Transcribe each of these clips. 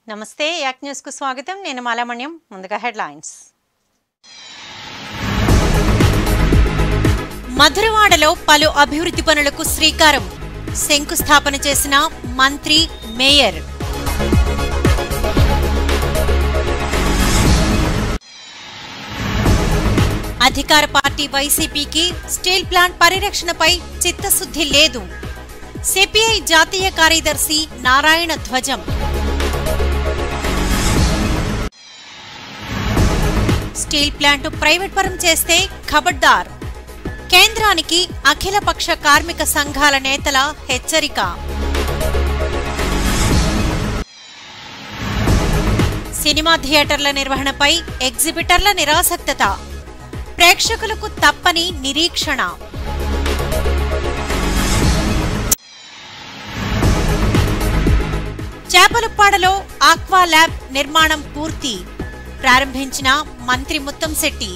నమస్తే యాక్ న్యూస్ కు స్వాగతం నేను మాలామణ్యం ముందుగా హెడ్లైన్స్ మధురవాడలో పలు అభివృద్ధి పనులకు శ్రీకారం శంకుస్థాపన చేసిన మంత్రి మేయర్ అధికార పార్టీ వైసీపీకి స్టీల్ ప్లాంట్ పరిరక్షణపై చిత్తశుద్ధి లేదు సిపిఐ జాతీయ కార్యదర్శి నారాయణ ధ్వజం స్టీల్ ప్లాంట్ ప్రైవేట్ పరం చేస్తే ఖబర్దార్ కేంద్రానికి అఖిలపక్ష కార్మిక సంఘాల నేతల హెచ్చరిక సినిమా థియేటర్ల నిర్వహణపై ఎగ్జిబిటర్ల నిరాసక్తత ప్రేక్షకులకు తప్పని నిరీక్షణ చేపలపాడలో ఆక్వా ల్యాబ్ నిర్మాణం పూర్తి ప్రారంభించిన మంత్రి ముత్తంశెట్టి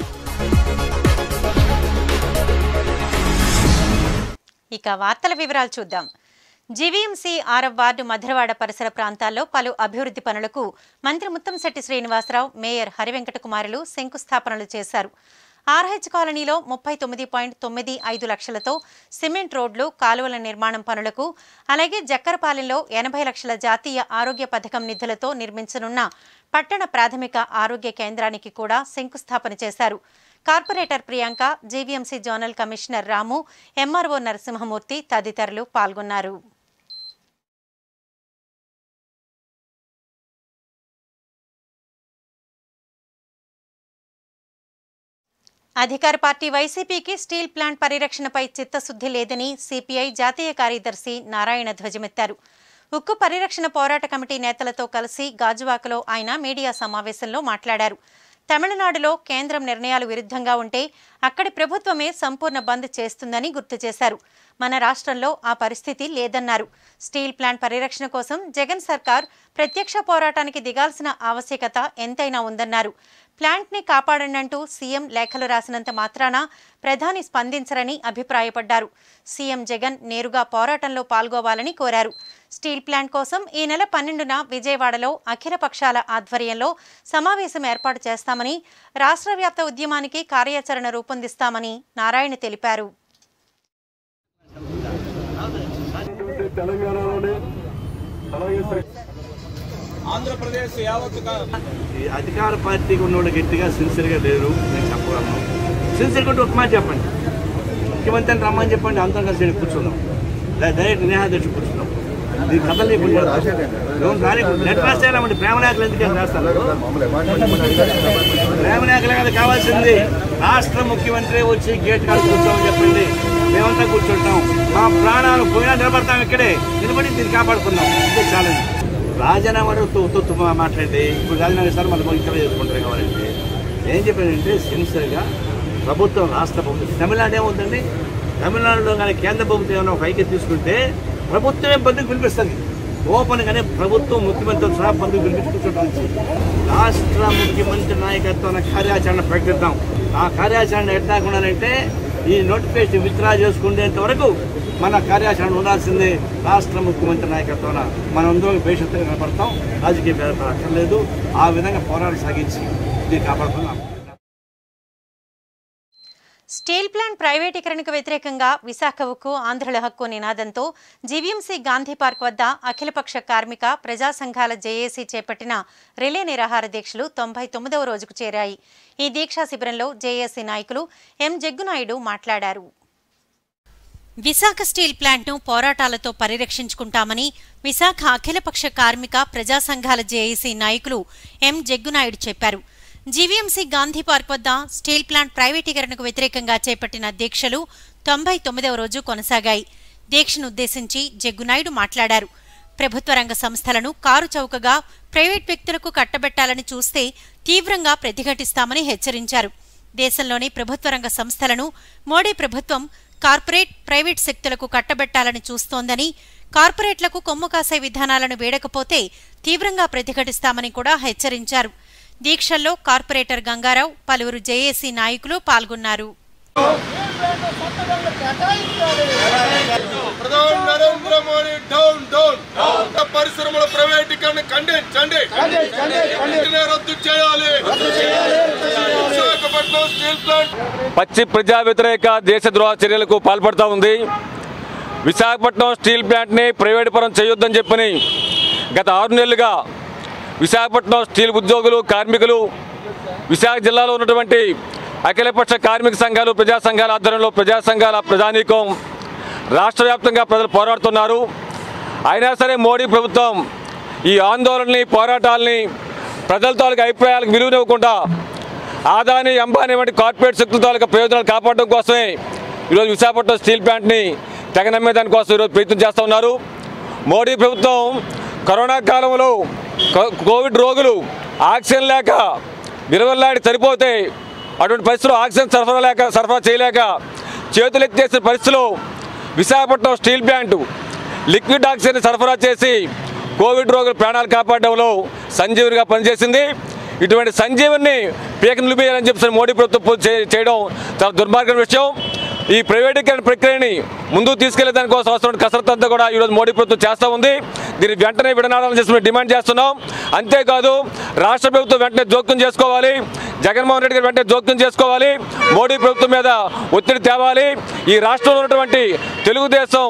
ఇక వార్తల వివరాలు చూద్దాం. జీవీఎంసీ 6వ వార్డు మధురవాడ పరిసర ప్రాంతాల్లో పలు అభివృద్ధి పనులకు మంత్రి ముత్తంశెట్టి శ్రీనివాసరావు, మేయర్ హరివెంకట కుమారులు శంకుస్థాపనలు చేశారు. ఆర్హెచ్ కాలనీలో 39.95 లక్షలతో సిమెంట్ రోడ్లు, కాలువల నిర్మాణం పనులకు, అలాగే జక్కరపాలెంలో 80 లక్షల జాతీయ ఆరోగ్య పథకం నిధులతో నిర్మించనున్న పట్టణ ప్రాథమిక ఆరోగ్య కేంద్రానికి కూడా శంకుస్థాపన చేశారు. Corporator Priyanka, GVMC zonal commissioner Ramu, MRO Narasimhamurthy తదితరులు పాల్గొన్నారు. అధికార పార్టీ వైసీపీకి స్టీల్ ప్లాంట్ పరిరక్షణపై చిత్తశుద్ధి లేదని సిపిఐ జాతీయ కార్యదర్శి నారాయణ ధ్వజమెత్తారు. ఉక్కు పరిరక్షణ పోరాట కమిటీ నేతలతో కలిసి గాజువాకలో ఆయన మీడియా సమావేశంలో మాట్లాడారు. తమిళనాడులో కేంద్రం నిర్ణయాలు విరుద్ధంగా ఉంటే అక్కడి ప్రభుత్వమే సంపూర్ణ బంద్ చేస్తుందని గుర్తు చేశారు. మన రాష్ట్రంలో ఆ పరిస్థితి లేదన్నారు. స్టీల్ ప్లాంట్ పరిరక్షణ కోసం జగన్ సర్కార్ ప్రత్యక్ష పోరాటానికి దిగాల్సిన ఆవశ్యకత ఎంతైనా ఉందన్నారు. ప్లాంట్ని కాపాడనంటూ సీఎం లేఖలు రాసినంత మాత్రాన ప్రధాని స్పందించరని అభిప్రాయపడ్డారు. సీఎం జగన్ నేరుగా పోరాటంలో పాల్గొవాలని కోరారు. స్టీల్ ప్లాంట్ కోసం ఈ నెల 12న విజయవాడలో అఖిల పక్షాల ఆధ్వర్యంలో సమావేశం ఏర్పాటు చేస్తామని, రాష్ట్ర వ్యాప్త ఉద్యమానికి కార్యాచరణ రూపొందిస్తామని నారాయణ తెలిపారు. ఆంధ్రప్రదేశ్ అధికార పార్టీకి ఉన్నోళ్ళు గట్టిగా సిన్సియర్గా లేరు, నేను చెప్పగలను. సిన్సియర్గా ఒక మాట చెప్పండి, ముఖ్యమంత్రిని రమ్మని చెప్పండి, అందరం కలిసి కూర్చుందాం, డైరెక్ట్ నేహాధ్యక్షుడు కూర్చుందాం. దీని కథ లేకుండా నెట్ రాస్తామండి. ప్రేమనాయకులు ఎందుకు రాస్తారు? ప్రేమనాయకులే కదా కావాల్సింది. రాష్ట్ర ముఖ్యమంత్రి వచ్చి గేట్ కాడ కూర్చోమని చెప్పండి, మేమంతా కూర్చుంటాం. మా ప్రాణాలు పోయినా నిలబడతాం, ఇక్కడే నిలబడి దీన్ని కాపాడుకుందాం. ఇదే ఛాలెంజ్. రాజీనామాలు తొత్తు మాట్లాడితే ఇప్పుడు రాజీనామా సార్ మళ్ళీ ఇక్కడ చేసుకుంటారు కావాలంటే ఏం చెప్పానంటే సిన్సియర్గా ప్రభుత్వం, రాష్ట్ర ప్రభుత్వం, తమిళనాడు ఏమవుతుంది, తమిళనాడులో కానీ కేంద్ర ప్రభుత్వం ఏమైనా ఒక ఐక్యత తీసుకుంటే ప్రభుత్వమే బంధుకు పిలిపిస్తుంది. ఓపెన్గానే ప్రభుత్వం ముఖ్యమంత్రి సహా బంధుకు పిలిపించుకుంటుంది. రాష్ట్ర ముఖ్యమంత్రి నాయకత్వం కార్యాచరణ ప్రకటిద్దాం. ఆ కార్యాచరణ ఎట్లా ఉండాలంటే ఈ నోటిఫికేషన్ విత్డ్రా చేసుకునేంత వరకు మన కార్యాచరణ ఉండాల్సిందే. రాష్ట్ర ముఖ్యమంత్రి నాయకత్వాన మనందరం భవిష్యత్తుగా కనపడతాం. రాజకీయ పేద అక్కర్లేదు. ఆ విధంగా పోరాటం సాగించి దీన్ని కాపాడుతున్నాం. స్టీల్ ప్లాంట్ ప్రైవేటీకరణకు వ్యతిరేకంగా విశాఖ ఉక్కు ఆంధ్రుల హక్కు నినాదంతో జీవీఎంసీ గాంధీ పార్క్ వద్ద అఖిలపక్ష కార్మిక ప్రజా సంఘాల జేఏసీ చేపట్టిన రిలే నిరాహార దీక్షలు 99వ రోజుకు చేరాయి. ఈ దీక్షా శిబిరంలో జేఏసీ నాయకులు ఎం జగ్గునాయుడు మాట్లాడారు. విశాఖ స్టీల్ ప్లాంట్ను పోరాటాలతో పరిరక్షించుకుంటామని విశాఖ అఖిలపక్ష కార్మిక ప్రజా సంఘాల జేఏసీ నాయకులు ఎం జగ్గునాయుడు చెప్పారు. జీవీఎంసీ గాంధీ పార్క్ వద్ద స్టీల్ ప్లాంట్ ప్రైవేటీకరణకు వ్యతిరేకంగా చేపట్టిన దీక్షలు 99వ రోజు కొనసాగాయి. దీక్షను ఉద్దేశించి జగ్గునాయుడు మాట్లాడారు. ప్రభుత్వ రంగ సంస్థలను కారు చౌకగా ప్రైవేట్ వ్యక్తులకు కట్టబెట్టాలని చూస్తే తీవ్రంగా ప్రతిఘటిస్తామని హెచ్చరించారు. దేశంలోని ప్రభుత్వ రంగ సంస్థలను మోడీ ప్రభుత్వం కార్పొరేట్, ప్రైవేట్ శక్తులకు కట్టబెట్టాలని చూస్తోందని, కార్పొరేట్లకు కొమ్ము కాసే విధానాలను వీడకపోతే తీవ్రంగా ప్రతిఘటిస్తామని కూడా హెచ్చరించారు. దీక్షల్లో కార్పొరేటర్ గంగారావు, పలువురు జేఏసీ నాయకులు పాల్గొన్నారు. ప్రధాని నరేంద్ర మోడీ డౌన్ డౌన్ పరిశ్రమల ప్రైవేటీకరణ ఖండించండి, రద్దు చేయాలి. విశాఖపట్నం స్టీల్ ప్లాంట్ పచ్చి ప్రజా వ్యతిరేక దేశద్రోహ చర్యలకు పాల్పడుతూ ఉంది. విశాఖపట్నం స్టీల్ ప్లాంట్ని ప్రైవేటు పరం చేయొద్దని చెప్పని గత 6 నెలలుగా విశాఖపట్నం స్టీల్ ఉద్యోగులు, కార్మికులు, విశాఖ జిల్లాలో ఉన్నటువంటి అఖిలపక్ష కార్మిక సంఘాలు, ప్రజా సంఘాల ఆధ్వర్యంలో ప్రజా సంఘాల ప్రజానీకం రాష్ట్ర వ్యాప్తంగా ప్రజలు పోరాడుతున్నారు. అయినా సరే మోడీ ప్రభుత్వం ఈ ఆందోళనని, పోరాటాలని, ప్రజల తాలూకా అభిప్రాయాలకు విలువనివ్వకుండా ఆదాని, అంబానీ వంటి కార్పొరేట్ శక్తుల తాలూకా ప్రయోజనాలు కాపాడడం కోసమే ఈరోజు విశాఖపట్నం స్టీల్ ప్లాంట్ని తెగ నమ్మేదాని కోసం ఈరోజు ప్రయత్నం చేస్తూ ఉన్నారు. మోడీ ప్రభుత్వం కరోనా కాలంలో కోవిడ్ రోగులు ఆక్సిజన్ లేక విరవల్లాడి సరిపోతే అటువంటి పరిస్థితుల్లో ఆక్సిజన్ సరఫరా చేయలేక చేతులు ఎత్తేసిన పరిస్థితిలో Visakhapatnam steel plant liquid oxygen సరఫరా చేసి కోవిడ్ రోగుల ప్రాణాలు కాపాడడంలో సంజీవనిగా పనిచేసింది. ఇటువంటి సంజీవన్ని పీక నిలిపేయాలని చెప్పి మోడీ ప్రభుత్వం చేయడం చాలా దుర్మార్గమైన విషయం. ఈ ప్రైవేటీకరణ ప్రక్రియని ముందుకు తీసుకెళ్లే దానికోసం అవసరం కసరత్తు అంతా కూడా ఈరోజు మోడీ ప్రభుత్వం చేస్తూ ఉంది. దీన్ని వెంటనే విడనాడాలని చెప్పి మేము డిమాండ్ చేస్తున్నాం. అంతేకాదు రాష్ట్ర ప్రభుత్వం వెంటనే జోక్యం చేసుకోవాలి, జగన్మోహన్ రెడ్డి గారు వెంటనే జోక్యం చేసుకోవాలి, మోడీ ప్రభుత్వం మీద ఒత్తిడి తేవాలి. ఈ రాష్ట్రంలో ఉన్నటువంటి తెలుగుదేశం,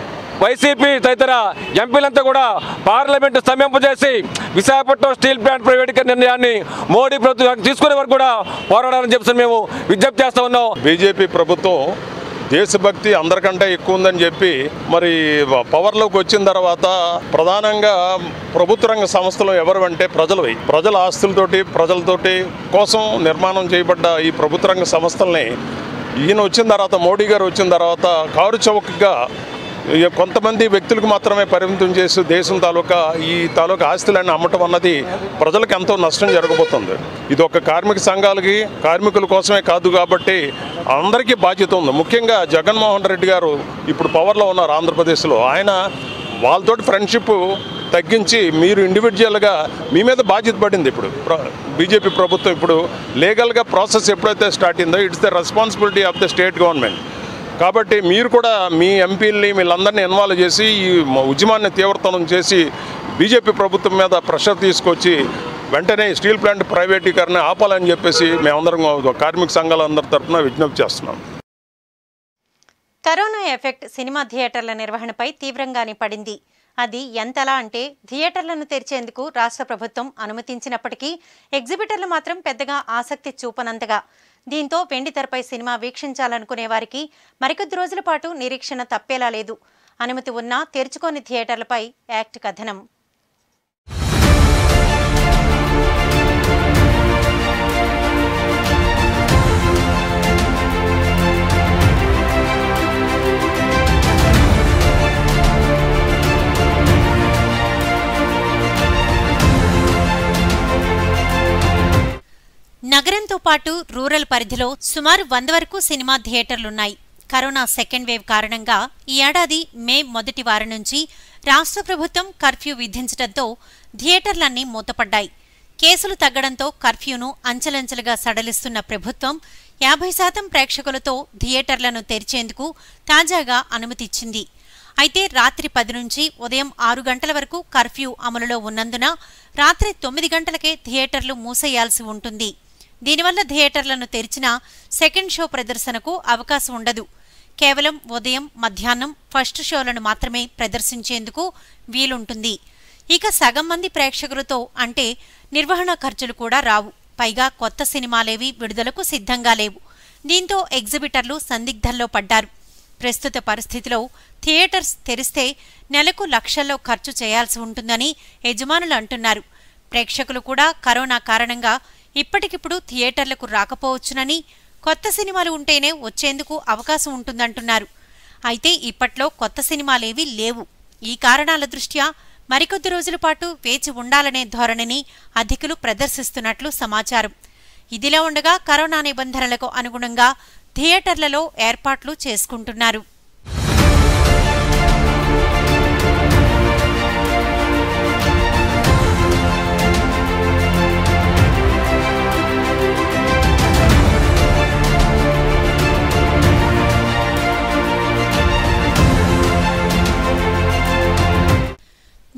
వైసీపీ తదితర ఎంపీలంతా కూడా పార్లమెంటు స్తంభింపజేసి విశాఖపట్నం స్టీల్ ప్లాంట్ ప్రైవేటీకరణ నిర్ణయాన్ని మోడీ ప్రభుత్వం తీసుకునే వరకు కూడా పోరాడాలని చెప్పి మేము విజ్ఞప్తి చేస్తూ ఉన్నాం. బీజేపీ ప్రభుత్వం దేశభక్తి అందరికంటే ఎక్కువ ఉందని చెప్పి మరి పవర్లోకి వచ్చిన తర్వాత ప్రధానంగా ప్రభుత్వ రంగ సంస్థలు ఎవరు ప్రజల ఆస్తులతోటి, ప్రజలతోటి కోసం నిర్మాణం చేయబడ్డ ఈ ప్రభుత్వ రంగ సంస్థల్ని ఈయన వచ్చిన తర్వాత, మోడీ గారు వచ్చిన తర్వాత కారు చౌకగా కొంతమంది వ్యక్తులకు మాత్రమే పరిమితం చేసి దేశం తాలూకా ఆస్తులన్నీ అమ్మటం అన్నది ప్రజలకు ఎంతో నష్టం జరగబోతుంది. ఇది ఒక కార్మిక సంఘాలకి, కార్మికుల కోసమే కాదు కాబట్టి అందరికీ బాధ్యత ఉంది. ముఖ్యంగా జగన్మోహన్ రెడ్డి గారు ఇప్పుడు పవర్లో ఉన్నారు ఆంధ్రప్రదేశ్లో. ఆయన వాళ్ళతోటి ఫ్రెండ్షిప్ తగ్గించి మీరు ఇండివిజువల్గా మీ మీద బాధ్యత పడింది. ఇప్పుడు బీజేపీ ప్రభుత్వం ఇప్పుడు లీగల్గా ప్రాసెస్ ఎప్పుడైతే స్టార్ట్ అయిందో it's the responsibility of the state government. కాబట్టి మీరు కూడా మీ ఎంపీలని వీళ్ళందరినీ ఇన్వాల్వ్ చేసి ఈ ఉద్యమాన్ని తీవ్రతరం చేసి బీజేపీ ప్రభుత్వం మీద ప్రెషర్ తీసుకొచ్చి వెంటనే స్టీల్ ప్లాంట్ ప్రైవేటీకరణ ఆపాలని చెప్పేసి మేమందరం కార్మిక సంఘాలందరి తరఫున విజ్ఞప్తి చేస్తున్నాం. కరోనా ఎఫెక్ట్ సినిమా థియేటర్ల నిర్వహణపై తీవ్రంగానే పడింది. అది ఎంతలా అంటే థియేటర్లను తెరిచేందుకు రాష్ట్ర ప్రభుత్వం అనుమతించినప్పటికీ ఎగ్జిబిటర్లు మాత్రం పెద్దగా ఆసక్తి చూపనంతగా. దీంతో వెండితెరపై సినిమా వీక్షించాలనుకునే వారికి మరికొద్ది రోజుల పాటు నిరీక్షణ తప్పేలా లేదు. అనుమతి ఉన్నా తెరుచుకోని థియేటర్లపై యాక్ట్ కథనం. నగరంతో పాటు రూరల్ పరిధిలో సుమారు 100 వరకు సినిమా థియేటర్లున్నాయి. కరోనా సెకండ్ వేవ్ కారణంగా ఈ ఏడాది మే మొదటి వారం నుంచి రాష్ట్ర ప్రభుత్వం కర్ఫ్యూ విధించడంతో థియేటర్లన్నీ మూతపడ్డాయి. కేసులు తగ్గడంతో కర్ఫ్యూను అంచెలంచెలుగా సడలిస్తున్న ప్రభుత్వం 50% ప్రేక్షకులతో థియేటర్లను తెరిచేందుకు తాజాగా అనుమతిచ్చింది. అయితే రాత్రి 10 నుంచి ఉదయం 6 గంటల వరకు కర్ఫ్యూ అమలులో ఉన్నందున రాత్రి 9 గంటలకే థియేటర్లు మూసేయాల్సి ఉంటుంది. దీనివల్ల థియేటర్లను తెరిచిన సెకండ్ షో ప్రదర్శనకు అవకాశం ఉండదు. కేవలం ఉదయం, మధ్యాహ్నం ఫస్ట్ షోలను మాత్రమే ప్రదర్శించేందుకు వీలుంటుంది. ఇక సగం మంది ప్రేక్షకులతో అంటే నిర్వహణ ఖర్చులు కూడా రావు. పైగా కొత్త సినిమాలేవి విడుదలకు సిద్ధంగా లేవు. దీంతో ఎగ్జిబిటర్లు సందిగ్ధంలో పడ్డారు. ప్రస్తుత పరిస్థితిలో థియేటర్స్ తెరిస్తే నెలకు లక్షల్లో ఖర్చు చేయాల్సి ఉంటుందని యజమానులు అంటున్నారు. ప్రేక్షకులు కూడా కరోనా కారణంగా ఇప్పటికిప్పుడు థియేటర్లకు రాకపోవచ్చునని, కొత్త సినిమాలు ఉంటేనే వచ్చేందుకు అవకాశం ఉంటుందంటున్నారు. అయితే ఇప్పట్లో కొత్త సినిమాలేవీ లేవు. ఈ కారణాల దృష్ట్యా మరికొద్ది రోజుల పాటు వేచి ఉండాలనే ధోరణిని అధికులు ప్రదర్శిస్తున్నట్లు సమాచారం. ఇదిలా ఉండగా కరోనా నిబంధనలకు అనుగుణంగా థియేటర్లలో ఏర్పాట్లు చేసుకుంటున్నారు.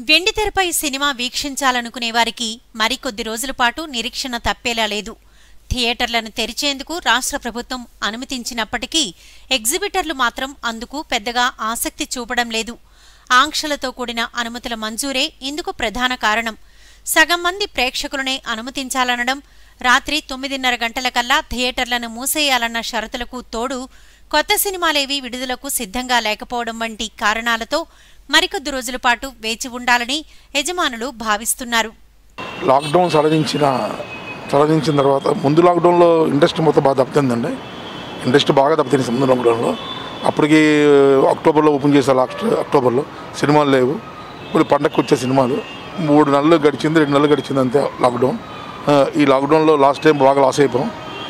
వెండితెరపై సినిమా వీక్షించాలనుకునే వారికి మరికొద్ది రోజుల పాటు నిరీక్షణ తప్పేలా లేదు. థియేటర్లను తెరిచేందుకు రాష్ట్ర ప్రభుత్వం అనుమతించినప్పటికీ ఎగ్జిబిటర్లు మాత్రం అందుకు పెద్దగా ఆసక్తి చూపడం లేదు. ఆంక్షలతో కూడిన అనుమతుల మంజూరే ఇందుకు ప్రధాన కారణం. సగం మంది ప్రేక్షకులనే అనుమతించాలనడం, రాత్రి 9:30 గంటలకల్లా థియేటర్లను మూసేయాలన్న షరతులకు తోడు కొత్త సినిమాలేవీ విడుదలకు సిద్ధంగా లేకపోవడం వంటి కారణాలతో మరికొద్ది రోజుల పాటు వేచి ఉండాలని యజమానులు భావిస్తున్నారు. లాక్డౌన్ సడలించిన తర్వాత ముందు లాక్డౌన్లో ఇండస్ట్రీ మొత్తం బాగా దెబ్బతిందండి. ఇండస్ట్రీ బాగా దెబ్బతింది ముందు లాక్డౌన్లో. అప్పటికి అక్టోబర్లో ఓపెన్ చేశారు. అక్టోబర్లో సినిమాలు లేవు. ఇప్పుడు పండగకు వచ్చే సినిమాలు 3 నెలలు గడిచింది, 2 నెలలు గడిచింది అంతే లాక్డౌన్. ఈ లాక్డౌన్లో లాస్ట్ టైం బాగా లాస్ అయిపోయాం.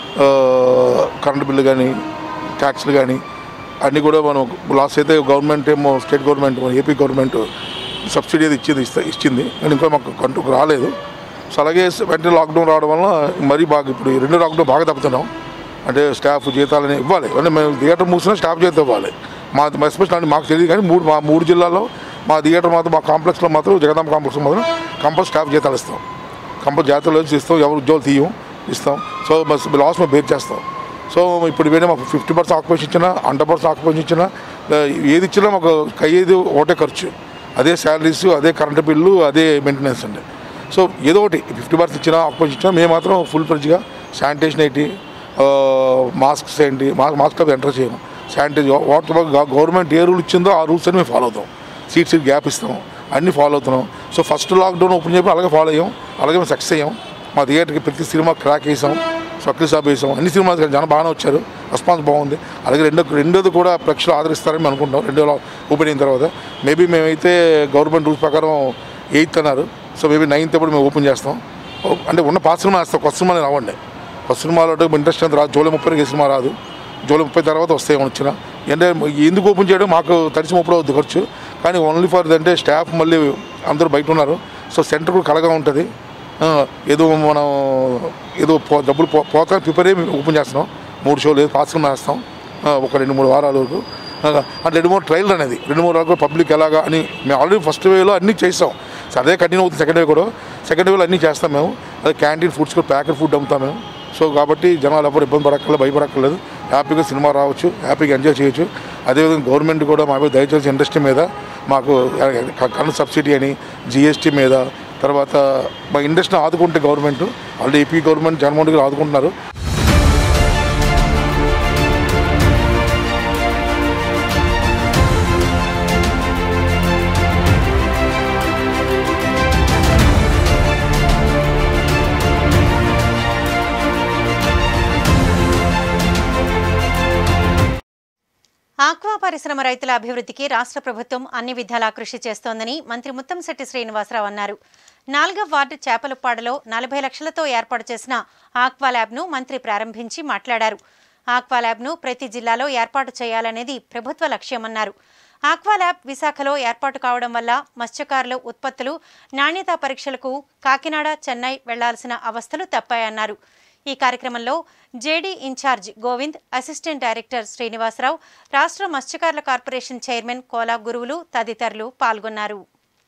కరెంటు బిల్లు కానీ ట్యాక్స్లు కానీ అన్నీ కూడా మనం లాస్ అయితే గవర్నమెంట్ ఏమో state government AP government subsidy అది ఇచ్చింది కానీ ఇంకా మాకు కంట్రోల్ రాలేదు. సో అలాగే వెంటనే లాక్డౌన్ రావడం వల్ల మరీ బాగా ఇప్పుడు 2 లాక్డౌన్ బాగా దెబ్బతున్నాం. అంటే స్టాఫ్ జీతాలని ఇవ్వాలి. అంటే మేము థియేటర్ మూసినా స్టాఫ్ జీతం ఇవ్వాలి. ఎస్పెషల్ మాకు తెలియదు కానీ 3 జిల్లాల్లో మా థియేటర్ మాత్రం మా కాంప్లెక్స్లో మాత్రం జగదాంబ కాంప్లెక్స్లో మాత్రం కంపల్సరీ స్టాఫ్ జీతాలు ఇస్తాం. కంపల్సరీ జాతరలో ఇస్తాం. ఎవరు ఉద్యోగాలు తీయం ఇస్తాం. సో లాస్ మేము బేర్ చేస్తాం. సో ఇప్పుడు వేరే మాకు 50% ఆక్యుపెన్సీ ఇచ్చినా 100% ఆక్యుపెన్సీ ఇచ్చినా ఏది ఇచ్చినా మాకు అయ్యేది ఒకటే ఖర్చు. అదే శాలరీస్, అదే కరెంటు బిల్లు, అదే మెయింటెనెన్స్ అండి. సో ఏదో ఒకటి 50% ఇచ్చినా ఆక్యుపెన్సీ ఇచ్చినా మేము మాత్రం ఫుల్ ఫ్రెజ్గా శానిటేషన్ ఏంటి, మాస్క్స్ ఏంటి, మాస్క్ అవి ఎంటర్ చేయము. శానిటైజర్ వాటర్ గవర్నమెంట్ ఏ రూల్ ఇచ్చిందో ఆ రూల్స్ అని మేము ఫాలో అవుతాం. సీట్ గ్యాప్ ఇస్తాం, అన్నీ ఫాలో అవుతున్నాం. సో ఫస్ట్ లాక్డౌన్ ఓపెన్ చెప్పి అలాగే ఫాలో అయ్యాం. అలాగే మేము సక్సెస్ అయ్యాం. మా థియేటర్కి ప్రతి సినిమా క్రాక్ వేసాం, సక్సెస్ షాప్ వేసాం. అన్ని సినిమాలు జనం బాగానే వచ్చారు, రెస్పాన్స్ బాగుంది. అలాగే రెండోది కూడా ప్రేక్షకులు ఆదరిస్తారని మేము అనుకుంటాం. 2 ఓపెన్ అయిన తర్వాత మేబీ మేమైతే గవర్నమెంట్ రూల్స్ ప్రకారం 8th అన్నారు. సో మేబీ 9th ఎప్పుడు మేము ఓపెన్ చేస్తాం. అంటే ఉన్న పాత సినిమా వేస్తాం, కొత్త సినిమాని రావండి. కొత్త సినిమాలో ఇంట్రెస్ట్ అంత రాదు. జూలై 30 సినిమా రాదు. జూలై 30 తర్వాత వస్తాయి వచ్చిన. అంటే ఎందుకు ఓపెన్ చేయడం మాకు తడిసి 30 అవుద్ది ఖర్చు. కానీ ఓన్లీ ఫర్ అంటే స్టాఫ్ మళ్ళీ అందరూ బయట ఉన్నారు. సో సెంటర్ కూడా కలగా ఉంటుంది. ఏదో మనం డబ్బులు పోతాను ప్రిపేర్ అయ్యి ఓపెన్ చేస్తున్నాం. 3 షోలు పాత సినిమా వేస్తాం ఒక 2-3 వారాల వరకు. అంటే 2-3 ట్రైల్ అనేది 2-3 వరకు పబ్లిక్ ఎలాగా అని మేము ఆల్రెడీ ఫస్ట్ వేలో అన్నీ చేస్తాం. సో అదే కంటిన్యూ అవుతుంది సెకండ్ వే కూడా. సెకండ్ వేలో అన్నీ చేస్తాం మేము. అదే క్యాంటీన్ ఫుడ్స్ కూడా ప్యాకెట్ ఫుడ్ అమ్ముతాం మేము. సో కాబట్టి జనాలు ఎవరు ఇబ్బంది పడక్కర్లేదు, భయపడక్కర్లేదు. హ్యాపీగా సినిమా రావచ్చు, హ్యాపీగా ఎంజాయ్ చేయొచ్చు. అదేవిధంగా గవర్నమెంట్ కూడా మా మీద దయచేసి ఇండస్ట్రీ మీద మాకు కరెంట్ సబ్సిడీ అని, జిఎస్టీ మీద, తర్వాత మా ఇండస్ట్రీని ఆదుకుంటే government already AP government Jaganmohan Reddy ఆదుకుంటున్నారు. ఆక్వా పరిశ్రమ రైతుల అభివృద్ధికి రాష్ట్ర ప్రభుత్వం అన్ని విధాలా కృషి చేస్తోందని మంత్రి ముత్తంశెట్టి శ్రీనివాసరావు అన్నారు. 4వ వార్డు చేపలపాడులో 40 లక్షలతో ఏర్పాటు చేసిన ఆక్వా ల్యాబ్ను మంత్రి ప్రారంభించి మాట్లాడారు. ఆక్వా ల్యాబ్ను ప్రతి జిల్లాలో ఏర్పాటు చేయాలనేది ప్రభుత్వ లక్ష్యమన్నారు. ఆక్వా ల్యాబ్ విశాఖలో ఏర్పాటు కావడం వల్ల మత్స్యకారుల ఉత్పత్తులు నాణ్యతా పరీక్షలకు కాకినాడ, చెన్నై వెళ్లాల్సిన అవస్థలు తప్పాయన్నారు. ఈ కార్యక్రమంలో JD in-charge Govind, assistant director Srinivasarao, రాష్ట్ర మత్స్యకారుల కార్పొరేషన్ చైర్మన్ కోలా గురువులు తదితరులు పాల్గొన్నారు.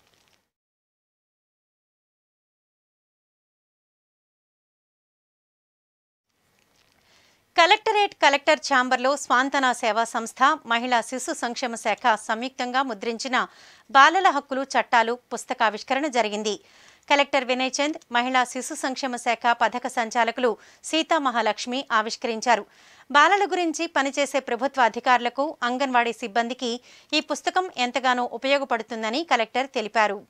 కలెక్టరేట్ కలెక్టర్ ఛాంబర్లో స్వాంతన సేవా సంస్థ, మహిళా శిశు సంక్షేమ శాఖ సంయుక్తంగా ముద్రించిన బాలల హక్కులు చట్టాలు పుస్తకావిష్కరణ జరిగింది. కలెక్టర్ వినయ్ చంద్, మహిళా శిశు సంక్షేమ శాఖ పథక సంచాలకులు సీతామహాలక్ష్మి ఆవిష్కరించారు. బాలల గురించి పనిచేసే ప్రభుత్వ అధికారులకు, అంగన్వాడీ సిబ్బందికి ఈ పుస్తకం ఎంతగానో ఉపయోగపడుతుందని కలెక్టర్ తెలిపారు.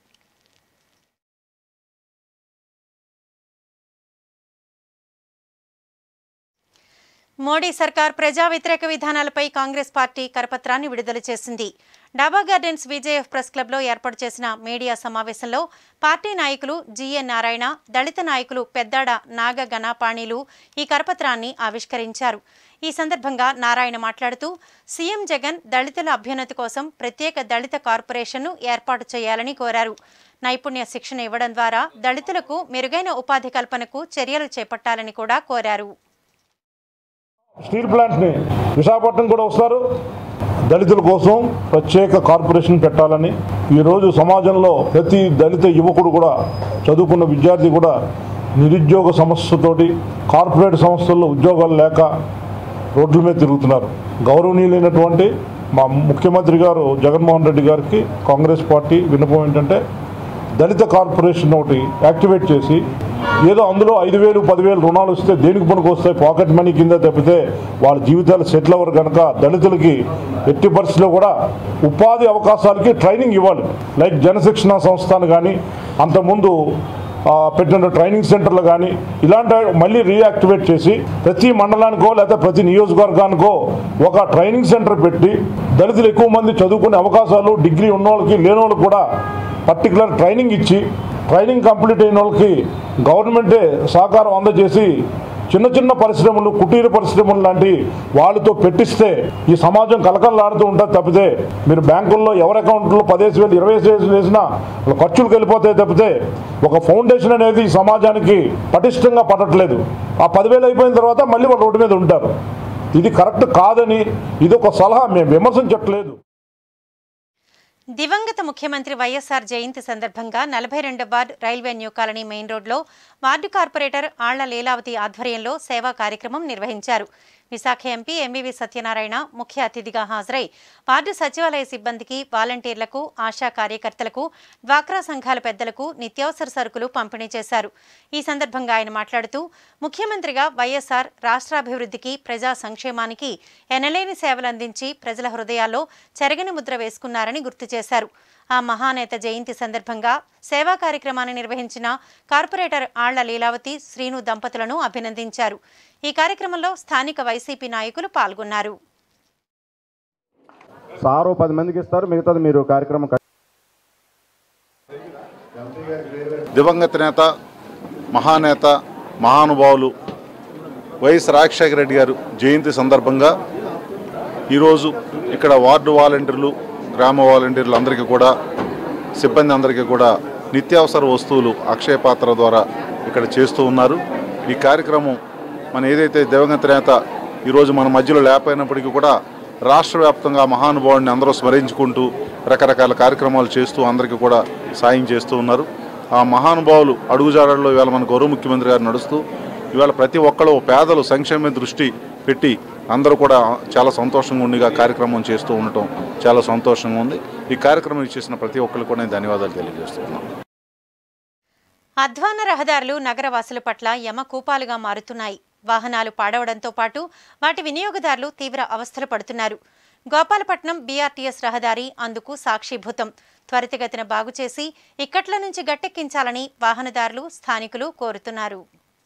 మోడీ సర్కార్ ప్రజా వ్యతిరేక విధానాలపై కాంగ్రెస్ పార్టీ కరపత్రాన్ని విడుదల చేసింది. డాబా గార్డెన్స్ విజేఎఫ్ ప్రెస్ క్లబ్లో ఏర్పాటు చేసిన మీడియా సమావేశంలో పార్టీ నాయకులు జిఎన్ నారాయణ, దళిత నాయకులు పెద్దాడ నాగ గణపాణిలు ఈ కరపత్రాన్ని ఆవిష్కరించారు. ఈ సందర్భంగా నారాయణ మాట్లాడుతూ సీఎం జగన్ దళితుల అభ్యున్నతి కోసం ప్రత్యేక దళిత కార్పొరేషన్ను ఏర్పాటు చేయాలని కోరారు. నైపుణ్య శిక్షణ ఇవ్వడం ద్వారా దళితులకు మెరుగైన ఉపాధి కల్పనకు చర్యలు చేపట్టాలని కూడా కోరారు. స్టీల్ ప్లాంట్ని విశాఖపట్నం కూడా వస్తారు. దళితుల కోసం ప్రత్యేక కార్పొరేషన్ పెట్టాలని, ఈరోజు సమాజంలో ప్రతి దళిత యువకుడు కూడా, చదువుకున్న విద్యార్థి కూడా నిరుద్యోగ సమస్యతోటి కార్పొరేట్ సంస్థల్లో ఉద్యోగాలు లేక రోడ్ల మీద తిరుగుతున్నారు. గౌరవనీయులైనటువంటి మా ముఖ్యమంత్రి గారు జగన్మోహన్ రెడ్డి గారికి కాంగ్రెస్ పార్టీ విన్నపం ఏంటంటే, దళిత కార్పొరేషన్ ఒకటి యాక్టివేట్ చేసి, ఏదో అందులో 5,000 10,000 రుణాలు వస్తే దేనికి పనికి వస్తాయి, పాకెట్ మనీ కింద తప్పితే వాళ్ళ జీవితాలు సెటిల్ అవ్వరు కనుక దళితులకి ఎట్టి పరిస్థితిలో కూడా ఉపాధి అవకాశాలకి ట్రైనింగ్ ఇవ్వాలి. లైక్ జనశిక్షణ సంస్థను కానీ, అంతకుముందు పెట్టిన ట్రైనింగ్ సెంటర్లు కానీ ఇలాంటి మళ్ళీ రీయాక్టివేట్ చేసి ప్రతి మండలానికో లేదా ప్రతి నియోజకవర్గానికో ఒక ట్రైనింగ్ సెంటర్ పెట్టి దళితులు ఎక్కువ మంది చదువుకునే అవకాశాలు, డిగ్రీ ఉన్న వాళ్ళకి లేని వాళ్ళకి కూడా పర్టికులర్ ట్రైనింగ్ ఇచ్చి, ట్రైనింగ్ కంప్లీట్ అయిన వాళ్ళకి గవర్నమెంటే సహకారం అందజేసి చిన్న చిన్న పరిశ్రమలు, కుటీర పరిశ్రమలు లాంటి వాళ్ళతో పెట్టిస్తే ఈ సమాజం కలకలలాడుతూ ఉంటుంది తప్పితే, మీరు బ్యాంకుల్లో ఎవరి అకౌంట్లో 15,000 20,000 వేసినా ఖర్చులకు వెళ్ళిపోతాయి తప్పితే ఒక ఫౌండేషన్ అనేది ఈ సమాజానికి పటిష్టంగా పడట్లేదు. ఆ 10,000 అయిపోయిన తర్వాత మళ్ళీ వాళ్ళు రోడ్డు మీద ఉంటారు. ఇది కరెక్ట్ కాదని ఇది ఒక సలహా, మేము విమర్శించట్లేదు. దివంగత ముఖ్యమంత్రి వైఎస్ఆర్ జయంతి సందర్భంగా 42వ ward railway new colony main రోడ్లో వార్డు కార్పొరేటర్ ఆళ్ల లీలావతి ఆధ్వర్యంలో సేవా కార్యక్రమం నిర్వహించారు. విశాఖ ఎంపీ ఎంవివి సత్యనారాయణ ముఖ్య అతిథిగా హాజరై వార్డు సచివాలయ సిబ్బందికి, వాలంటీర్లకు, ఆశా కార్యకర్తలకు, డ్వాక్రా సంఘాల పెద్దలకు నిత్యావసర సరుకులు పంపిణీ చేశారు. ఈ సందర్భంగా ఆయన మాట్లాడుతూ, ముఖ్యమంత్రిగా వైఎస్ఆర్ రాష్ట్రాభివృద్ధికి, ప్రజా సంక్షేమానికి ఎనలేని సేవలు అందించి ప్రజల హృదయాల్లో చెరగని ముద్ర వేసుకున్నారని గుర్తు చేశారు. ఆ మహానేత జయంతి సందర్భంగా సేవా కార్యక్రమాన్ని నిర్వహించిన కార్పొరేటర్ ఆళ్ల లీలావతి, శ్రీను దంపతులను అభినందించారు. ఈ కార్యక్రమంలో స్థానిక వైసీపీ నాయకులు పాల్గొన్నారు. సారు 10 మందికి ఇస్తారు, మిగతాది మీరు కార్యక్రమం. దివంగత నేత, మహానేత, మహానుభావులు వైఎస్ రాజశేఖర రెడ్డి గారు జయంతి సందర్భంగా ఈరోజు ఇక్కడ వార్డు వాలంటీర్లు, గ్రామ వాలంటీర్లు అందరికీ కూడా, సిబ్బంది అందరికీ కూడా నిత్యావసర వస్తువులు అక్షయ పాత్ర ద్వారా ఇక్కడ చేస్తూ ఉన్నారు. ఈ కార్యక్రమం మన ఏదైతే దివంగత నేత ఈరోజు మన మధ్యలో లేకపోయినప్పటికీ కూడా రాష్ట్ర వ్యాప్తంగా మహానుభావుడిని అందరూ స్మరించుకుంటూ రకరకాల కార్యక్రమాలు చేస్తూ అందరికీ కూడా సాయం చేస్తూ ఉన్నారు. ఆ మహానుభావులు అడుగుజాడల్లో ఇవాళ మన గౌరవ ముఖ్యమంత్రి గారు నడుస్తూ ఇవాళ ప్రతి ఒక్కరు పేదలు సంక్షేమ దృష్టి పెట్టి అందరూ కూడా చాలా సంతోషంగా ఉండిగా కార్యక్రమం చేస్తూ ఉండటం చాలా సంతోషంగా ఉంది. ఈ కార్యక్రమం ఇచ్చేసిన ప్రతి ఒక్కరికి కూడా నేను ధన్యవాదాలు తెలియజేస్తున్నాను. అధ్వాన రహదారులు నగరవాసుల పట్ల యమకూపాలుగా మారుతున్నాయి. వాహనాలు పాడవడంతో పాటు వాటి వినియోగదారులు తీవ్ర అవస్థలు పడుతున్నారు. గోపాలపట్నం బీఆర్టీఎస్ రహదారి అందుకు సాక్షిభూతం. త్వరితగతిన బాగు చేసి ఇక్కట్ల నుంచి గట్టెక్కించాలని వాహనదారులు, స్థానికులు కోరుతున్నారు.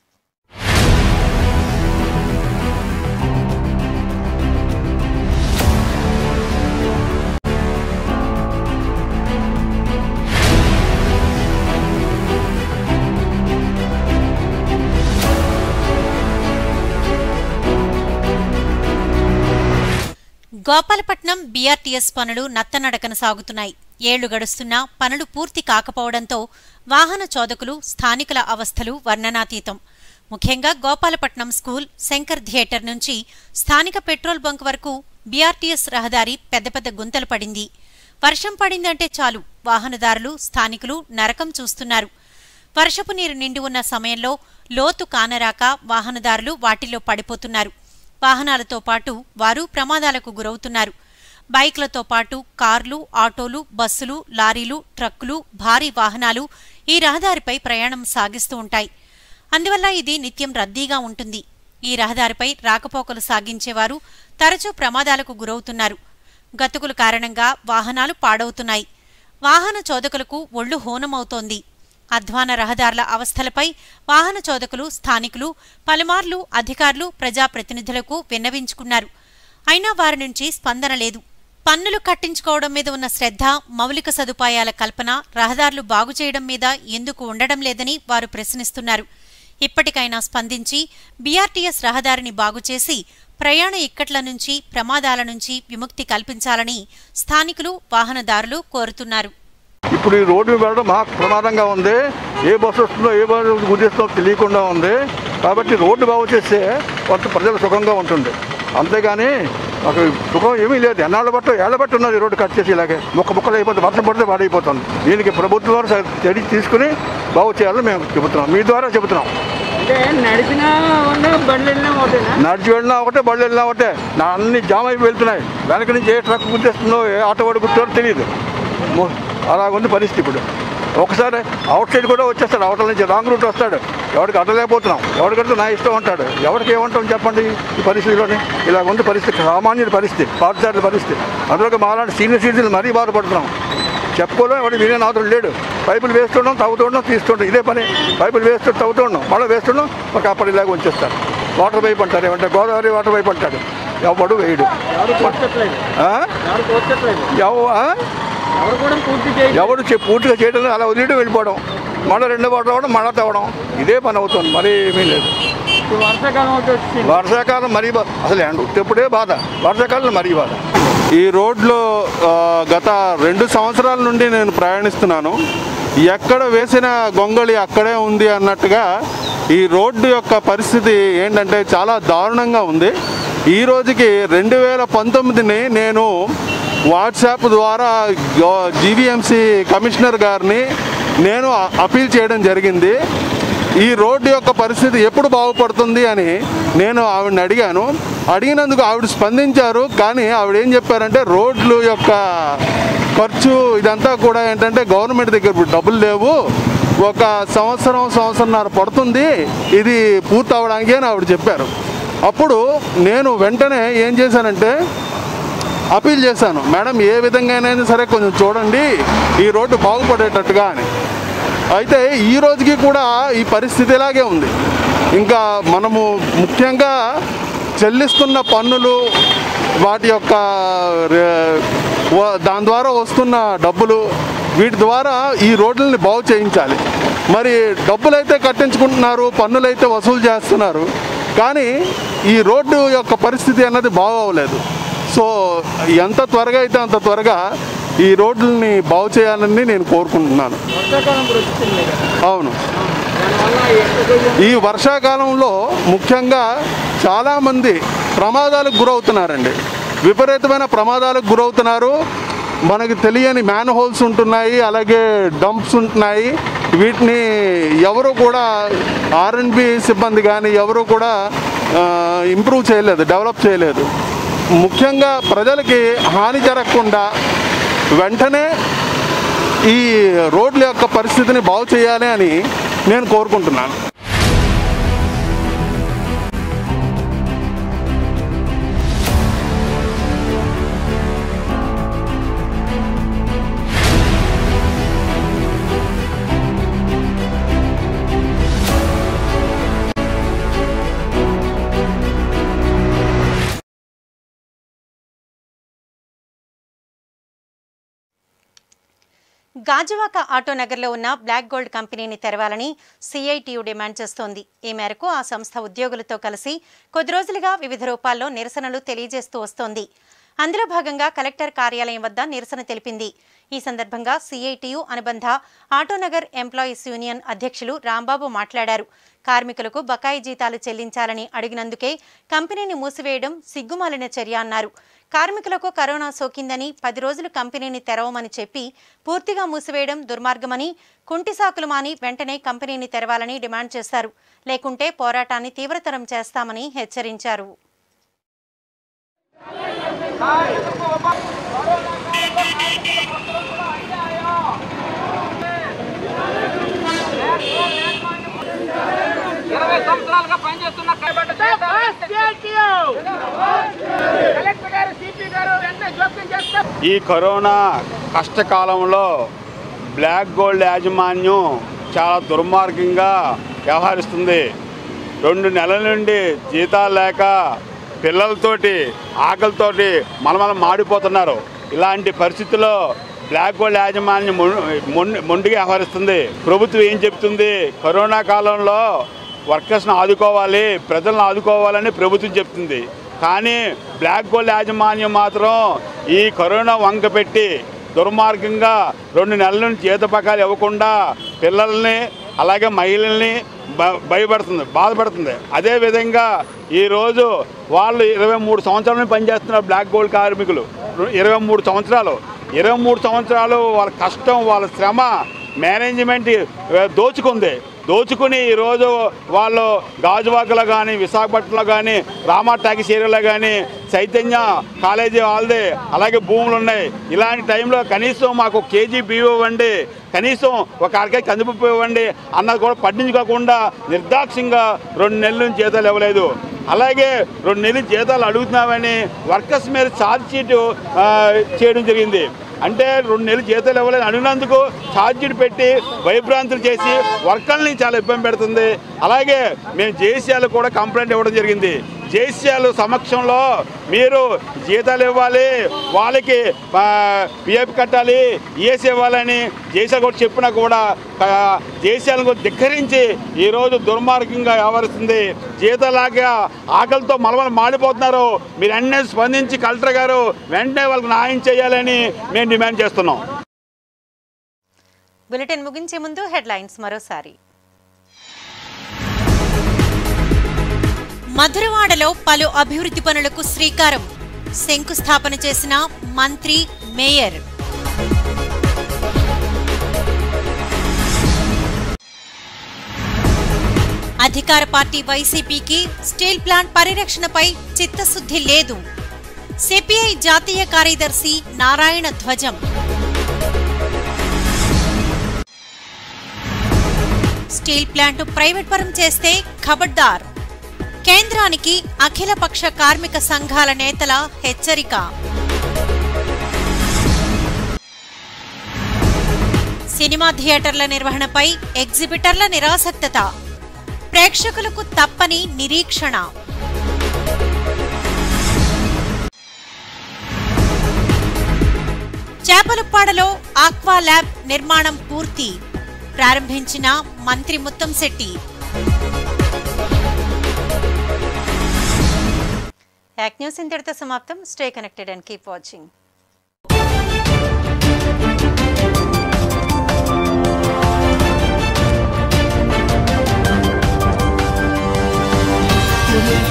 గోపాలపట్నం బీఆర్టీఎస్ పనులు నత్తనడకన సాగుతున్నాయి. ఏళ్లు గడుస్తున్నా పనులు పూర్తి కాకపోవడంతో వాహన చోదకులు, స్థానికుల అవస్థలు వర్ణనాతీతం. ముఖ్యంగా గోపాలపట్నం స్కూల్, శంకర్ థియేటర్ నుంచి స్థానిక పెట్రోల్ బంక్ వరకు బీఆర్టీఎస్ రహదారి పెద్ద పెద్ద గుంతలు పడింది. వర్షం పడిందంటే చాలు వాహనదారులు, స్థానికులు నరకం చూస్తున్నారు. వర్షపు నీరు నిండి ఉన్న సమయంలో లోతు కానరాక వాహనదారులు వాటిల్లో పడిపోతున్నారు. వాహనాలతో పాటు వారు ప్రమాదాలకు గురవుతున్నారు. బైక్లతో పాటు కార్లు, ఆటోలు, బస్సులు, లారీలు, ట్రక్కులు, భారీ వాహనాలు ఈ రహదారిపై ప్రయాణం సాగిస్తూ ఉంటాయి. అందువల్ల ఇది నిత్యం రద్దీగా ఉంటుంది. ఈ రహదారిపై రాకపోకలు సాగించేవారు తరచూ ప్రమాదాలకు గురవుతున్నారు. గతుకుల కారణంగా వాహనాలు పాడవుతున్నాయి. వాహన చోదకులకు ఒళ్లు హోనమవుతోంది. అధ్వాన రహదారుల అవస్థలపై వాహన చోదకులు, స్థానికులు పలుమార్లు అధికారులు, ప్రజాప్రతినిధులకు విన్నవించుకున్నారు. అయినా వారి నుంచి స్పందన లేదు. పన్నులు కట్టించుకోవడం మీద ఉన్న శ్రద్ధ, మౌలిక సదుపాయాల కల్పన రహదారులు బాగుచేయడం మీద ఎందుకు ఉండడం లేదని వారు ప్రశ్నిస్తున్నారు. ఇప్పటికైనా స్పందించి బీఆర్టీఎస్ రహదారిని బాగుచేసి ప్రయాణ ఇక్కట్ల నుంచి, ప్రమాదాల నుంచి విముక్తి కల్పించాలని స్థానికులు, వాహనదారులు కోరుతున్నారు. ఇప్పుడు ఈ రోడ్డు వెళ్ళడం మహా ప్రమాదంగా ఉంది. ఏ బస్సు వస్తుందో ఏ బస్సు గుర్తిస్తుందో తెలియకుండా ఉంది. కాబట్టి రోడ్డు బాగు చేస్తే కొంత ప్రజలు సుఖంగా ఉంటుంది. అంతేగాని ఒక సుఖం ఏమీ లేదు. ఏళ్ళ బట్టి ఉన్నది రోడ్డు కట్ చేసి ఇలాగే ముక్కలు అయిపోతుంది. వర్షం పడితే పాడైపోతుంది. దీనికి ప్రభుత్వం ద్వారా చర్య తీసుకుని బాగు చేయాలని మేము చెబుతున్నాం, మీ ద్వారా చెబుతున్నాం. నడిచి వెళ్ళినా ఒకటే, బళ్ళు వెళ్ళినా ఒకటే. అన్ని జామ్ అయిపోయి వెళ్తున్నాయి. వెనక నుంచి ఏ ట్రక్ గుర్తిస్తుందో, ఏ ఆటో వాడు గుర్తుందో తెలియదు. అలాగుంది పరిస్థితి. ఇప్పుడు ఒకసారి అవుట్ సైడ్ కూడా వచ్చేస్తాడు, అవతల నుంచి రాంగ్ రూట్ వస్తాడు. ఎవరికి అడ్డలేకపోతున్నాం, ఎవరికడితే నా ఇష్టం అంటాడు. ఎవరికి ఏమంటాం చెప్పండి ఈ పరిస్థితిలోని? ఇలాగ ఉంది పరిస్థితి, సామాన్యుల పరిస్థితి, పాఠశాలల పరిస్థితి. అందులో మాలాంటి సీనియర్ సిటిజన్లు మరీ బాధపడుతున్నాం. చెప్పుకోవడం ఎవరు వినే నాదుడు లేడు. పైపులు వేస్తుండడం, తవ్వుతుండడం, తీస్తుండడం, ఇదే పని. పైపులు వేస్తుండడం, తవ్వుతుండడం, మళ్ళీ వేస్తుండడం, ఒక అప్పటిలాగా ఉంచేస్తారు. వాటర్ పైప్ అంటారు, ఏమంటే గోదావరి వాటర్ పైప్ అంటాడు. ఎవడు వేయడు. ఎవడు పూర్తిగా చేయడం, అలా వదిలేయడం, వెళ్ళిపోవడం, మళ్ళీ రెండో వాటర్ రావడం, మళ్ళీ తవ్వడం, ఇదే పని అవుతుంది. మరీ ఏమీ లేదు. వర్షాకాలం మరీ అసలు ఎప్పుడే బాధ, వర్షాకాలం మరీ బాధ. ఈ రోడ్లో గత 2 సంవత్సరాల నుండి నేను ప్రయాణిస్తున్నాను. ఎక్కడ వేసిన గొంగళి అక్కడే ఉంది అన్నట్టుగా ఈ రోడ్డు యొక్క పరిస్థితి ఏంటంటే చాలా దారుణంగా ఉంది. ఈ రోజుకి 2019ని నేను వాట్సాప్ ద్వారా జీవీఎంసీ కమిషనర్ గారిని నేను అపీల్ చేయడం జరిగింది. ఈ రోడ్డు యొక్క పరిస్థితి ఎప్పుడు బాగుపడుతుంది అని నేను ఆవిడని అడిగాను. అడిగినందుకు ఆవిడ స్పందించారు. కానీ ఆవిడ ఏం చెప్పారంటే రోడ్లు యొక్క ఖర్చు ఇదంతా కూడా ఏంటంటే గవర్నమెంట్ దగ్గర డబ్బులు లేవు, ఒక సంవత్సరంన్నర పడుతుంది ఇది పూర్తి అవ్వడానికి అని ఆవిడ చెప్పారు. అప్పుడు నేను వెంటనే ఏం చేశానంటే అపీల్ చేశాను, మేడం ఏ విధంగానైనా సరే కొంచెం చూడండి ఈ రోడ్డు బాగుపడేటట్టుగా అని. అయితే ఈ రోజుకి కూడా ఈ పరిస్థితి ఇలాగే ఉంది. ఇంకా మనము ముఖ్యంగా చెల్లిస్తున్న పన్నులు, వాటి యొక్క దాని ద్వారా వస్తున్న డబ్బులు, వీటి ద్వారా ఈ రోడ్లని బాగు చేయించాలి. మరి డబ్బులైతే కట్టించుకుంటున్నారు, పన్నులైతే వసూలు చేస్తున్నారు, కానీ ఈ రోడ్డు యొక్క పరిస్థితి అన్నది బాగోలేదు. సో ఎంత త్వరగా అయితే అంత త్వరగా ఈ రోడ్లని బాగు చేయాలని నేను కోరుకుంటున్నాను. అవును, ఈ వర్షాకాలంలో ముఖ్యంగా చాలామంది ప్రమాదాలకు గురవుతున్నారండి. విపరీతమైన ప్రమాదాలకు గురవుతున్నారు. మనకి తెలియని మ్యాన్ హోల్స్ ఉంటున్నాయి, అలాగే డంప్స్ ఉంటున్నాయి. వీటిని ఎవరు కూడా ఆర్ఎండ్బి సిబ్బంది కానీ ఎవరు కూడా ఇంప్రూవ్ చేయలేదు, డెవలప్ చేయలేదు. ముఖ్యంగా ప్రజలకి హాని జరగకుండా వెంటనే ఈ రోడ్ల యొక్క పరిస్థితిని బాగు చేయాలి అని నేను కోరుకుంటున్నాను. గాజువాక ఆటోనగర్లో ఉన్న బ్లాక్ గోల్డ్ కంపెనీని తెరవాలని సిఐటియు డిమాండ్ చేస్తోంది. ఈ మేరకు ఆ సంస్థ ఉద్యోగులతో కలిసి కొద్ది రోజులుగా వివిధ రూపాల్లో నిరసనలు తెలియజేస్తూ వస్తోంది. అందులో భాగంగా కలెక్టర్ కార్యాలయం వద్ద నిరసన తెలిపింది. ఈ సందర్భంగా సిఐటియు అనుబంధ ఆటోనగర్ ఎంప్లాయీస్ యూనియన్ అధ్యక్షులు రాంబాబు మాట్లాడారు. కార్మికులకు బకాయి జీతాలు చెల్లించాలని అడిగినందుకే కంపెనీని మూసివేయడం సిగ్గుమాలిన చర్య అన్నారు. కార్మికులకు కరోనా సోకిందని 10 రోజులు కంపెనీని తెరవమని చెప్పి పూర్తిగా మూసివేయడం దుర్మార్గమని, కుంటి సాకులు మాని వెంటనే కంపెనీని తెరవాలని డిమాండ్ చేశారు. లేకుంటే పోరాటాన్ని తీవ్రతరం చేస్తామని హెచ్చరించారు. ఈ కరోనా కష్టకాలంలో బ్లాక్ గోల్డ్ యాజమాన్యం చాలా దుర్మార్గంగా వ్యవహరిస్తుంది. 2 నెలల నుండి జీతాలు లేక పిల్లలతోటి ఆకలితోటి మలమల మాడిపోతున్నారు. ఇలాంటి పరిస్థితుల్లో బ్లాక్ గోల్డ్ యాజమాన్యం మొండిగా వ్యవహరిస్తుంది. ప్రభుత్వం ఏం చెప్తుంది? కరోనా కాలంలో వర్కర్స్ని ఆదుకోవాలి, ప్రజలను ఆదుకోవాలని ప్రభుత్వం చెప్తుంది. కానీ బ్లాక్ గోల్డ్ యాజమాన్యం మాత్రం ఈ కరోనా వంక పెట్టి దుర్మార్గంగా 2 నెలల నుంచి జీత బకాయిలు ఇవ్వకుండా పిల్లల్ని అలాగే మహిళల్ని బాధపడుతుంది. అదేవిధంగా ఈరోజు వాళ్ళు 23 సంవత్సరాల పనిచేస్తున్నారు బ్లాక్ గోల్డ్ కార్మికులు. 23 సంవత్సరాలు వాళ్ళ కష్టం, వాళ్ళ శ్రమ మేనేజ్మెంట్ దోచుకుని ఈరోజు వాళ్ళు గాజువాకలో కానీ, విశాఖపట్నంలో కానీ, రామా టాకీస్ ఏరియాలో కానీ, చైతన్య కాలేజీ వాళ్ళది, అలాగే భూములు ఉన్నాయి. ఇలాంటి టైంలో కనీసం మాకు కేజీ బియ్యం ఇవ్వండి, కనీసం ఒక అరకాయ కందిపప్పు ఇవ్వండి అన్నది కూడా పట్టించుకోకుండా నిర్దాక్ష్యంగా 2 నెలల నుంచి జీతాలు ఇవ్వలేదు. అలాగే 2 నెలలు జీతాలు అడుగుతున్నామని వర్కర్స్ మీద ఛార్జ్ షీట్ చేయడం జరిగింది. అంటే 2 నెలలు జీతాలు ఇవ్వలేదు అడిగినందుకు ఛార్జ్ షీట్ పెట్టి భయభ్రాంతులు చేసి వర్కర్ని చాలా ఇబ్బంది పెడుతుంది. అలాగే మేము జేసీఆర్లు కూడా కంప్లైంట్ ఇవ్వడం జరిగింది. జేసీఆర్లు సమక్షంలో మీరు జీతాలు ఇవ్వాలి, వాళ్ళకి పిఎఫ్ కట్టాలి, ఈఎస్ ఇవ్వాలని జేసీఆర్ కూడా చెప్పినా కూడా జేసీఆర్లను ధిక్కరించి ఈరోజు దుర్మార్గంగా వ్యవహరిస్తుంది. జీతాలాగా ఆకలితో మలమలు మాడిపోతున్నారు. మీరు అన్నీ స్పందించి కలెక్టర్ గారు వెంటనే వాళ్ళకి న్యాయం చేయాలని మేము డిమాండ్ చేస్తున్నాం. బులెటిన్ ముగించే ముందు హెడ్లైన్స్ మరోసారి. మధురవాడలో పలు అభివృద్ధి పనులకు శ్రీకారం, శంకుస్థాపన చేసిన మంత్రి, మేయర్. అధికార పార్టీ వైసీపీకి స్టీల్ ప్లాంట్ పరిరక్షణపై చిత్తశుద్ధి లేదు, సిపిఐ జాతీయ కార్యదర్శి నారాయణ ధ్వజం. స్టీల్ ప్లాంట్ ప్రైవేట్ పరం చేస్తే ఖబర్దార్, కేంద్రానికి అఖిలపక్ష కార్మిక సంఘాల నేతల హెచ్చరిక. సినిమా థియేటర్ల నిర్వహణపై ఎగ్జిబిటర్ల నిరాసక్తత, ప్రేక్షకులకు తప్పని నిరీక్షణ. చేపలపాడలో ఆక్వా ల్యాబ్ నిర్మాణం పూర్తి, ప్రారంభించిన మంత్రి ముత్తంశెట్టి. యాక్ న్యూస్ ఇంతటితో సమాప్తం. Stay connected and keep watching.